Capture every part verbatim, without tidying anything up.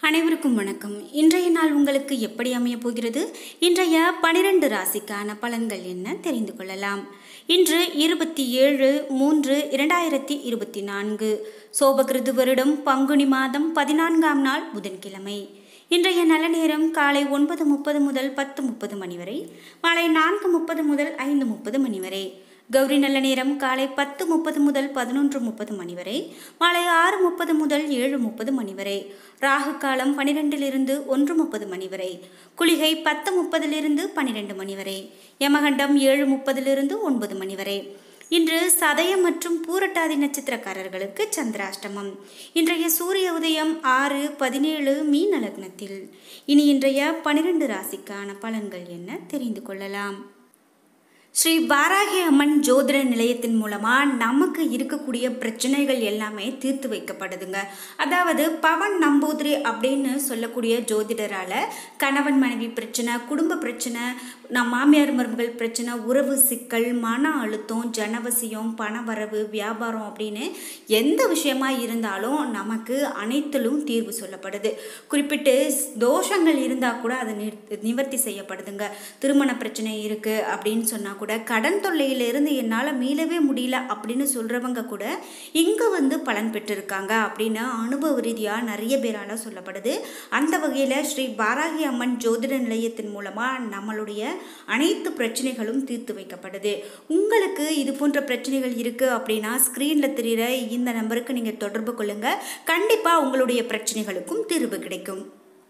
அனைவருக்கும் வணக்கம். இன்றைய நாள் உங்களுக்கு எப்படி அமைய போகிறது? இன்றைய பனிரெண்டு ராசிக்கான பலன்கள் என்ன தெரிந்து கொள்ளலாம். இன்று இருபத்தி ஏழு மூன்று இரண்டாயிரத்தி இருபத்தி நான்கு சோபகிருது வருடம் பங்குனி மாதம் பதினான்காம் நாள் புதன்கிழமை. இன்றைய நல்ல நேரம் காலை ஒன்பது முப்பது முதல் பத்து முப்பது மணி வரை, மாலை நான்கு முப்பது முதல் ஐந்து முப்பது மணி வரை. கௌரி நல்ல நேரம் காலை பத்து முப்பது முதல் பதினொன்று முப்பது மணி வரை, மாலை ஆறு முப்பது முதல் ஏழு முப்பது மணி வரை. ராகு காலம் பனிரெண்டிலிருந்து ஒன்று முப்பது மணி வரை. குளிகை பத்து முப்பதிலிருந்து பனிரெண்டு மணி வரை. யமகண்டம் ஏழு முப்பதிலிருந்து ஒன்பது மணி வரை. இன்று சதயம் மற்றும் பூரட்டாதி நட்சத்திரக்காரர்களுக்கு சந்திராஷ்டமம். இன்றைய சூரிய உதயம் ஆறு பதினேழு மீன லக்னத்தில். இனி இன்றைய பனிரெண்டு ராசிக்கான பலன்கள் என்ன தெரிந்து கொள்ளலாம். ஸ்ரீ வாராகி அம்மன் ஜோதிட நிலையத்தின் மூலமாக நமக்கு இருக்கக்கூடிய பிரச்சனைகள் எல்லாமே தீர்த்து வைக்கப்படுதுங்க. அதாவது பவன் நம்பூதிரி அப்படின்னு சொல்லக்கூடிய ஜோதிடரால் கணவன் மனைவி பிரச்சனை, குடும்ப பிரச்சனை, நம் மாமியார் மருமகள் பிரச்சனை, உறவு சிக்கல், மன அழுத்தம், ஜனவசியம், பணவரவு, வியாபாரம் அப்படின்னு எந்த விஷயமா இருந்தாலும் நமக்கு அனைத்திலும் தீர்வு சொல்லப்படுது. குறிப்பிட்டு தோஷங்கள் இருந்தால் கூட அது நிவர்த்தி செய்யப்படுதுங்க. திருமண பிரச்சனை இருக்குது அப்படின்னு சொன்னால் கூட, கடன் தொல்லையிலிருந்து என்னால் மீளவே முடியல அப்படின்னு சொல்கிறவங்க கூட இங்கே வந்து பலன் பெற்றிருக்காங்க அப்படின்னு அனுபவ ரீதியாக நிறைய பேரால் சொல்லப்படுது. அந்த வகையில் ஸ்ரீ வாராகி அம்மன் ஜோதிட நிலையத்தின் மூலமாக நம்மளுடைய அனைத்து பிரச்சனைகளும் தீர்த்து வைக்கப்படுது. உங்களுக்கு இது போன்ற பிரச்சனைகள் இருக்குது அப்படின்னா ஸ்க்ரீனில் தெரிகிற இந்த நம்பருக்கு நீங்கள் தொடர்பு கொள்ளுங்கள். கண்டிப்பாக உங்களுடைய பிரச்சனைகளுக்கும் தீர்வு கிடைக்கும்.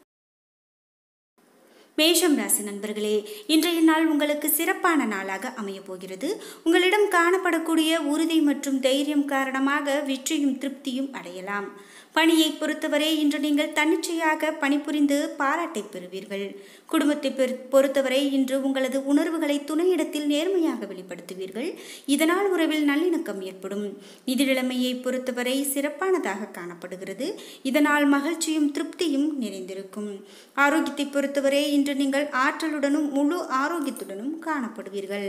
மேஷம் ராசி நண்பர்களே, இன்றைய நாள் உங்களுக்கு சிறப்பான நாளாக அமைய போகிறது. உங்களிடம் காணப்படக்கூடிய உறுதி மற்றும் தைரியம் காரணமாக வெற்றியும் திருப்தியும் அடையலாம். பணியை பொறுத்தவரை இன்று நீங்கள் தன்னிச்சையாக பணிபுரிந்து பாராட்டை பெறுவீர்கள். குடும்பத்தை பொறுத்தவரை இன்று உங்களது உணர்வுகளை துணையிடத்தில் நேர்மையாக வெளிப்படுத்துவீர்கள். இதனால் உறவில் நல்லிணக்கம் ஏற்படும். நிதி நிலைமையை பொறுத்தவரை சிறப்பானதாக காணப்படுகிறது. இதனால் மகிழ்ச்சியும் திருப்தியும் நிறைந்திருக்கும். ஆரோக்கியத்தை பொறுத்தவரை இன்று நீங்கள் ஆற்றலுடனும் முழு ஆரோக்கியத்துடனும் காணப்படுவீர்கள்.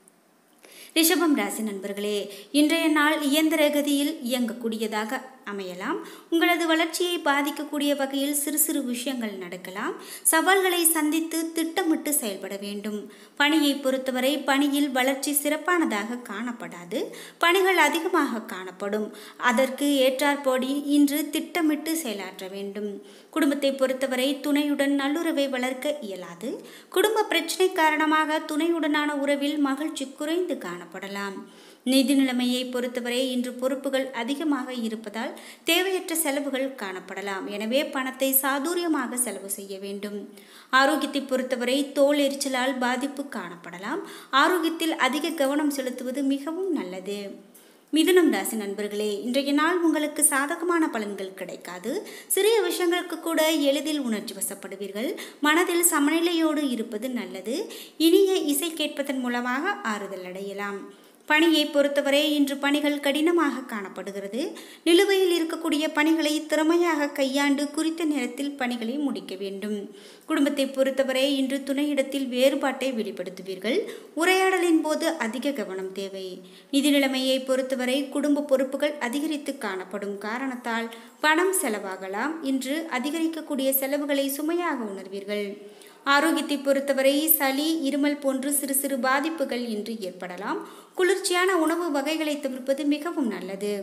ரிஷபம் ராசி நண்பர்களே, இன்றைய நாள் இயந்திர கதியில் இயங்கக்கூடியதாக அமையலாம். உங்களது வளர்ச்சியை பாதிக்கக்கூடிய வகையில் சிறு சிறு விஷயங்கள் நடக்கலாம். சவால்களை சந்தித்து திட்டமிட்டு செயல்பட வேண்டும். பணியை பொறுத்தவரை பணியில் வளர்ச்சி சிறப்பானதாக காணப்படாது. பணிகள் அதிகமாக காணப்படும். அதற்கு ஏற்றாற்படி இன்று திட்டமிட்டு செயலாற்ற வேண்டும். குடும்பத்தை பொறுத்தவரை துணையுடன் நல்லுறவை வளர்க்க இயலாது. குடும்ப பிரச்சனை காரணமாக துணையுடனான உறவில் மகிழ்ச்சி குறைந்து காணப்படலாம். நிதி நிலைமையை பொறுத்தவரை இன்று பொறுப்புகள் அதிகமாக இருப்பதால் தேவையற்ற செலவுகள் காணப்படலாம். எனவே பணத்தை சாதுரியமாக செலவு செய்ய வேண்டும். ஆரோக்கியத்தை பொறுத்தவரை தோல் எரிச்சலால் பாதிப்பு காணப்படலாம். ஆரோக்கியத்தில் அதிக கவனம் செலுத்துவது மிகவும் நல்லது. மிதுனம் ராசி நண்பர்களே, இன்றைய நாள் உங்களுக்கு சாதகமான பலன்கள் கிடைக்காது. சிறிய விஷயங்களுக்கு கூட எளிதில் உணர்ச்சி வசப்படுவீர்கள். மனதில் சமநிலையோடு இருப்பது நல்லது. இனிய இசை கேட்பதன் மூலமாக ஆறுதல் அடையலாம். பணியை பொறுத்தவரை இன்று பணிகள் கடினமாக காணப்படுகிறது. நிலுவையில் இருக்கக்கூடிய பணிகளை திறமையாக கையாண்டு குறித்த நேரத்தில் பணிகளை முடிக்க வேண்டும். குடும்பத்தை பொறுத்தவரை இன்று துணையிடத்தில் வேறுபாட்டை வெளிப்படுத்துவீர்கள். உரையாடலின் போது அதிக கவனம் தேவை. நிதி நிலைமையை பொறுத்தவரை குடும்ப பொறுப்புகள் அதிகரித்து காணப்படும் காரணத்தால் பணம் செலவாகலாம். இன்று அதிகரிக்கக்கூடிய செலவுகளை சுமையாக உணர்வீர்கள். ஆரோக்கியத்தை பொறுத்தவரை சளி, இருமல் போன்று சிறு சிறு பாதிப்புகள் இன்று ஏற்படலாம். குளிர்ச்சியான உணவு வகைகளை தவிர்ப்பது மிகவும் நல்லது.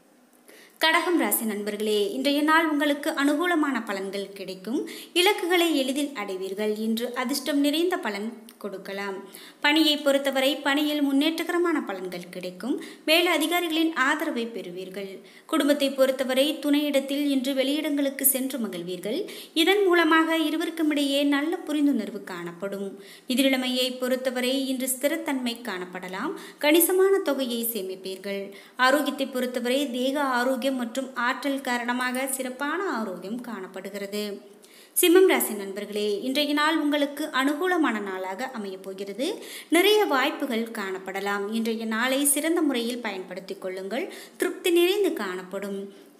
கடகம் ராசி நண்பர்களே, இன்றைய நாள் உங்களுக்கு அனுகூலமான பலன்கள் கிடைக்கும். இலக்குகளை எளிதில் அடைவீர்கள். இன்று அதிர்ஷ்டம் நிறைந்த பலன் கொடுக்கலாம். பணியை பொறுத்தவரை பணியில் முன்னேற்றகரமான பலன்கள் கிடைக்கும். மேல் அதிகாரிகளின் ஆதரவை பெறுவீர்கள். குடும்பத்தை பொறுத்தவரை துணையிடத்தில் இன்று வெளியிடங்களுக்கு சென்று மகிழ்வீர்கள். இதன் மூலமாக இருவருக்கும் இடையே நல்ல புரிந்துணர்வு காணப்படும். நிதி நிலைமையை பொறுத்தவரை இன்று ஸ்திரத்தன்மை காணப்படலாம். கணிசமான தொகையை சேமிப்பீர்கள். ஆரோக்கியத்தை பொறுத்தவரை தேக ஆரோக்கியம் மற்றும் ஆற்றல் காரணமாக சிறப்பான ஆரோக்கியம் காணப்படுகிறது. சிம்மம் ராசி நண்பர்களே, இன்றைய நாள் உங்களுக்கு அனுகூலமான நாளாக அமைய போகிறது. நிறைய வாய்ப்புகள் காணப்படலாம். இன்றைய நாளை சிறந்த முறையில் பயன்படுத்திக் கொள்ளுங்கள். திருப்தி நிறைந்து காணப்படும்.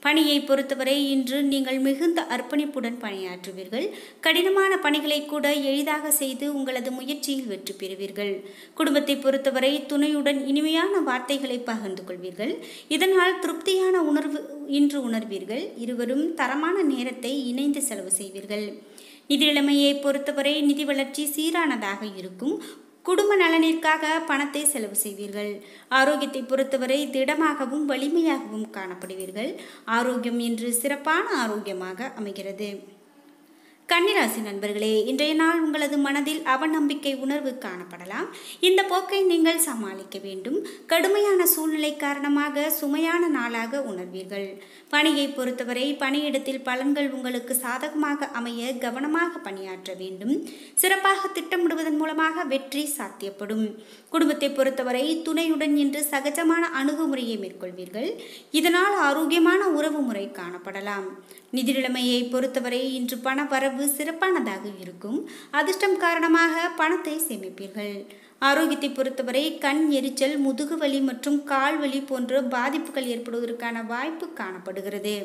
பணியை பொறுத்தவரை இன்று நீங்கள் மிகுந்த அர்ப்பணிப்புடன் பணியாற்றுவீர்கள். கடினமான பணிகளை கூட எளிதாக செய்து உங்களது முயற்சியில் வெற்றி பெறுவீர்கள். குடும்பத்தை பொறுத்தவரை துணையுடன் இனிமையான வார்த்தைகளை பகிர்ந்து கொள்வீர்கள். இதனால் திருப்தியான உணர்வு இன்று உணர்வீர்கள். இருவரும் தரமான நேரத்தை இணைந்து செலவு செய்வீர்கள். நிதி நிலைமையை பொறுத்தவரை நிதி வளர்ச்சி சீரானதாக இருக்கும். குடும்ப நலனிற்காக பணத்தை செலவு செய்வீர்கள். ஆரோக்கியத்தை பொறுத்தவரை திடமாகவும் வலிமையாகவும் காணப்படுவீர்கள். ஆரோக்கியம் இன்று சிறப்பான ஆரோக்கியமாக அமைகிறது. கன்னிராசி நண்பர்களே, இன்றைய நாள் உங்களது மனதில் அவநம்பிக்கை உணர்வு காணப்படலாம். இந்த போக்கை நீங்கள் சமாளிக்க வேண்டும். கடுமையான சூழ்நிலை காரணமாக சுமையான நாளாக உணர்வீர்கள். பணியை பொறுத்தவரை பணியிடத்தில் பலன்கள் உங்களுக்கு சாதகமாக அமைய கவனமாக பணியாற்ற வேண்டும். சிறப்பாக திட்டமிடுவதன் மூலமாக வெற்றி சாத்தியப்படும். குடும்பத்தை பொறுத்தவரை துணையுடன் இன்று சகஜமான அணுகுமுறையை மேற்கொள்வீர்கள். இதனால் ஆரோக்கியமான உறவு முறை காணப்படலாம். நிதி நிலைமையை பொறுத்தவரை இன்று பண வரவு சிறப்பானதாக இருக்கும். அதிர்ஷ்டம் காரணமாக பணத்தை சேமிப்பீர்கள். ஆரோக்கியத்தை பொறுத்தவரை கண் எரிச்சல், முதுகுவலி மற்றும் கால்வலி போன்ற பாதிப்புகள் ஏற்படுவதற்கான வாய்ப்பு காணப்படுகிறது.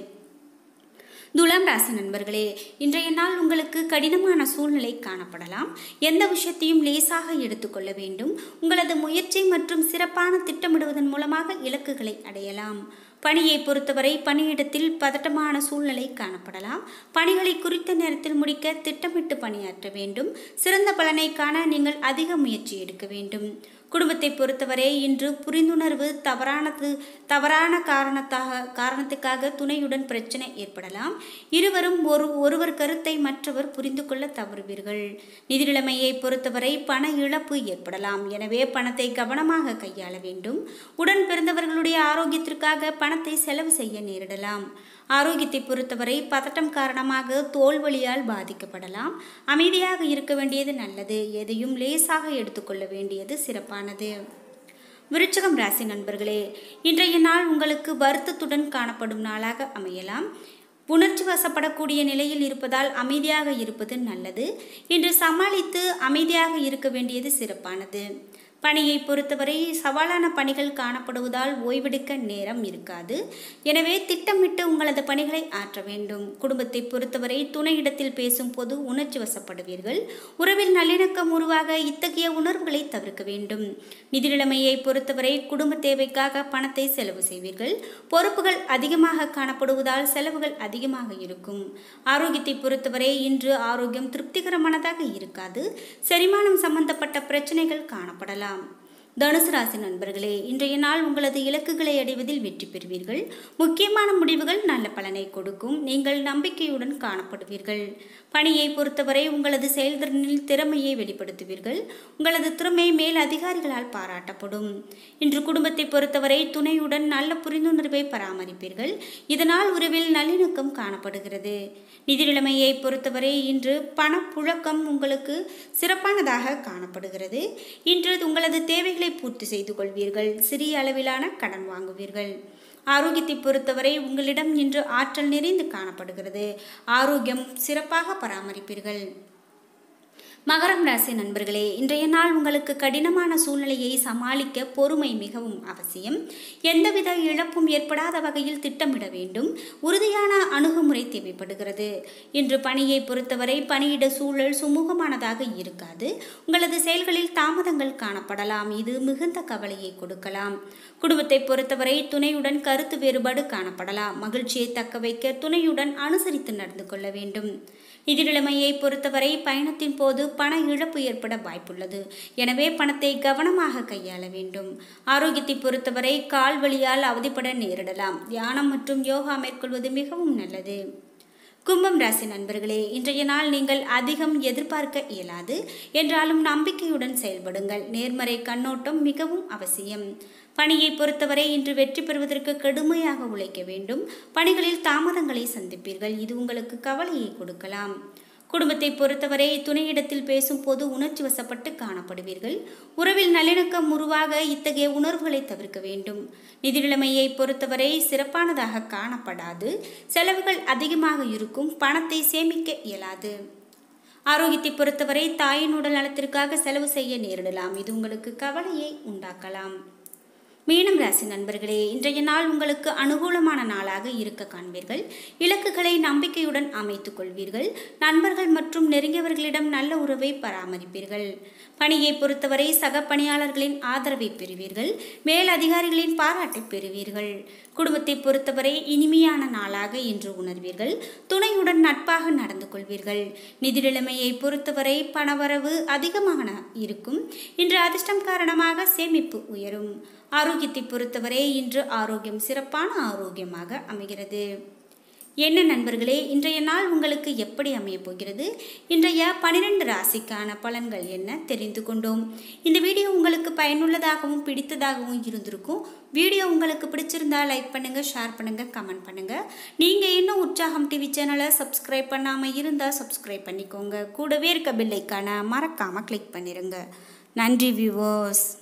துலாம் ராசி நண்பர்களே, இன்றைய நாள் உங்களுக்கு கடினமான சூழ்நிலை காணப்படலாம். எந்த விஷயத்தையும் லேசாக எடுத்துக்கொள்ள வேண்டும். உங்களது முயற்சி மற்றும் சிறப்பான திட்டமிடுவதன் மூலமாக இலக்குகளை அடையலாம். பணியை பொறுத்தவரை பணியிடத்தில் பதட்டமான சூழ்நிலை காணப்படலாம். பணிகளை குறித்த நேரத்தில் முடிக்க திட்டமிட்டு பணியாற்ற வேண்டும். சிறந்த பலனை காண நீங்கள் அதிக முயற்சி எடுக்க வேண்டும். குடும்பத்தை பொறுத்தவரை இன்று புரிந்துணர்வு தவறானது தவறான காரணத்தாக காரணத்துக்காக துணையுடன் பிரச்சனை ஏற்படலாம். இருவரும் ஒரு ஒருவர் கருத்தை மற்றவர் புரிந்து கொள்ள தவறுவீர்கள். நிதி நிலைமையை பொறுத்தவரை பண இழப்பு ஏற்படலாம். எனவே பணத்தை கவனமாக கையாள வேண்டும். உடன் பிறந்தவர்களுடைய ஆரோக்கியத்திற்காக பணத்தை செலவு செய்ய நேரிடலாம். ஆரோக்கியத்தை பொறுத்தவரை பதட்டம் காரணமாக தோல்வலியால் பாதிக்கப்படலாம். அமைதியாக இருக்க வேண்டியது நல்லது. எதையும் லேசாக எடுத்துக்கொள்ள வேண்டியது சிறப்பானது. விருச்சிகம் ராசி நண்பர்களே, இன்றைய நாள் உங்களுக்கு வருத்தத்துடன் காணப்படும் நாளாக அமையலாம். உணர்ச்சி வசப்படக்கூடிய நிலையில் இருப்பதால் அமைதியாக இருப்பது நல்லது. இன்று சமாளித்து அமைதியாக இருக்க வேண்டியது சிறப்பானது. பணியை பொறுத்தவரை சவாலான பணிகள் காணப்படுவதால் ஓய்வெடுக்க நேரம் இருக்காது. எனவே திட்டமிட்டு உங்களது பணிகளை ஆற்ற வேண்டும். குடும்பத்தை பொறுத்தவரை துணையிடத்தில் பேசும் போது உணர்ச்சி வசப்படுவீர்கள். உறவில் நல்லிணக்கம் உருவாக இத்தகைய உணர்வுகளை தவிர்க்க வேண்டும். நிதி நிலைமையை பொறுத்தவரை குடும்ப தேவைக்காக பணத்தை செலவு செய்வீர்கள். பொறுப்புகள் அதிகமாக காணப்படுவதால் செலவுகள் அதிகமாக இருக்கும். ஆரோக்கியத்தை பொறுத்தவரை இன்று ஆரோக்கியம் திருப்திகரமானதாக இருக்காது. செரிமானம் சம்பந்தப்பட்ட பிரச்சனைகள் காணப்படலாம். தனுசு ராசி நண்பர்களே, இன்றைய நாள் உங்களது இலக்குகளை அடைவதில் வெற்றி பெறுவீர்கள். முக்கியமான முடிவுகள் நல்ல பலனை கொடுக்கும். நீங்கள் நம்பிக்கையுடன் காணப்படுவீர்கள். பணியை பொறுத்தவரை உங்களது செயல்திறனில் திறமையை வெளிப்படுத்துவீர்கள். உங்களது திறமை மேல் அதிகாரிகளால் பாராட்டப்படும். இன்று குடும்பத்தை பொறுத்தவரை துணையுடன் நல்ல புரிந்துணர்வை பராமரிப்பீர்கள். இதனால் உறவில் நல்லிணக்கம் காணப்படுகிறது. நிதி நிலைமையை பொறுத்தவரை இன்று பணப்புழக்கம் உங்களுக்கு சிறப்பானதாக காணப்படுகிறது. இன்று உங்களது தேவைகளை பூர்த்தி செய்து கொள்வீர்கள். சிறிய அளவிலான கடன் வாங்குவீர்கள். ஆரோக்கியத்தை பொறுத்தவரை உங்களிடம் இன்று ஆற்றல் நிறைந்து காணப்படுகிறது. ஆரோக்கியம் சிறப்பாக பராமரிப்பீர்கள். மகரம் ராசி நண்பர்களே, இன்றைய நாள் உங்களுக்கு கடினமான சூழ்நிலையை சமாளிக்க பொறுமை மிகவும் அவசியம். எந்தவித இழப்பும் ஏற்படாத வகையில் திட்டமிட வேண்டும். உறுதியான அணுகுமுறை தேவைப்படுகிறது. இன்று பணியை பொறுத்தவரை பணியிட சூழல் சுமூகமானதாக இருக்காது. உங்களது செயல்களில் தாமதங்கள் காணப்படலாம். இது மிகுந்த கவலையை கொடுக்கலாம். குடும்பத்தை பொறுத்தவரை துணையுடன் கருத்து வேறுபாடு காணப்படலாம். மகிழ்ச்சியை தக்க வைக்க துணையுடன் அனுசரித்து நடந்து கொள்ள வேண்டும். நிதி நிலைமையை பொறுத்தவரை பயணத்தின் போது பண இழப்பு ஏற்பட வாய்ப்புள்ளது. எனவே பணத்தை கவனமாக கையாள வேண்டும். ஆரோக்கியத்தை பொறுத்தவரை கால் வலியால் அவதிப்பட நேரிடலாம். தியானம் மற்றும் யோகா மேற்கொள்வது மிகவும் நல்லது. கும்பம் ராசி நண்பர்களே, இன்றைய நாள் நீங்கள் அதிகம் எதிர்பார்க்க இயலாது. என்றாலும் நம்பிக்கையுடன் செயல்படுங்கள். நேர்மறை கண்ணோட்டம் மிகவும் அவசியம். பணியை பொறுத்தவரை இன்று வெற்றி பெறுவதற்கு கடுமையாக உழைக்க வேண்டும். பணிகளில் தாமதங்களை சந்திப்பீர்கள். இது உங்களுக்கு கவலையை கொடுக்கலாம். குடும்பத்தை பொறுத்தவரை துணையிடத்தில் பேசும் போது உணர்ச்சி வசப்பட்டு காணப்படுவீர்கள். உறவில் நல்லிணக்கம் உருவாக இத்தகைய உணர்வுகளை தவிர்க்க வேண்டும். நிதி நிலைமையை பொறுத்தவரை சிறப்பானதாக காணப்படாது. செலவுகள் அதிகமாக இருக்கும். பணத்தை சேமிக்க இயலாது. ஆரோக்கியத்தை பொறுத்தவரை தாயின் உடல் நலத்திற்காக செலவு செய்ய நேரிடலாம். இது உங்களுக்கு கவலையை உண்டாக்கலாம். மீனம் ராசி நண்பர்களே, இன்றைய நாள் உங்களுக்கு அனுகூலமான நாளாக இருக்க காண்பீர்கள். இலக்குகளை நம்பிக்கையுடன் அமைத்துக் கொள்வீர்கள். நண்பர்கள் மற்றும் நெருங்கியவர்களிடம் நல்ல உறவை பராமரிப்பீர்கள். பணியை பொறுத்தவரை சக பணியாளர்களின் ஆதரவை பெறுவீர்கள். மேல் அதிகாரிகளின் பாராட்டை பெறுவீர்கள். குடும்பத்தை பொறுத்தவரை இனிமையான நாளாக இன்று உணர்வீர்கள். துணையுடன் நட்பாக நடந்து கொள்வீர்கள். நிதி நிலைமையை பொறுத்தவரை பணவரவு அதிகமாக இருக்கும். இன்று அதிர்ஷ்டம் காரணமாக சேமிப்பு உயரும். ஆரோக்கியத்தை பொறுத்தவரை இன்று ஆரோக்கியம் சிறப்பான ஆரோக்கியமாக அமைகிறது. என்ன நண்பர்களே, இன்றைய நாள் உங்களுக்கு எப்படி அமைய போகிறது? இன்றைய பனிரெண்டு ராசிக்கான பலன்கள் என்ன தெரிந்து கொண்டோம். இந்த வீடியோ உங்களுக்கு பயனுள்ளதாகவும் பிடித்ததாகவும் இருந்திருக்கும். வீடியோ உங்களுக்கு பிடிச்சிருந்தா லைக் பண்ணுங்க, ஷேர் பண்ணுங்க, கமெண்ட் பண்ணுங்க. நீங்க இன்னும் உற்சாகம் டிவி சேனலை சப்ஸ்கிரைப் பண்ணாம இருந்தா சப்ஸ்கிரைப் பண்ணிக்கோங்க. கூடவே இருக்க பெல் ஐகானை மறக்காம கிளிக் பண்ணிருங்க. நன்றி வியூவர்ஸ்.